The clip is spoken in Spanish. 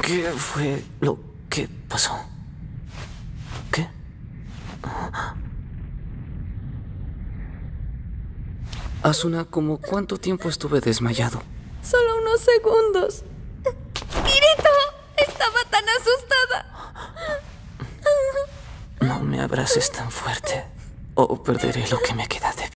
¿Qué fue lo que pasó? ¿Qué? Asuna, ¿cómo cuánto tiempo estuve desmayado? Solo unos segundos. ¡Kirito! Estaba tan asustada. No me abraces tan fuerte o perderé lo que me queda de vida.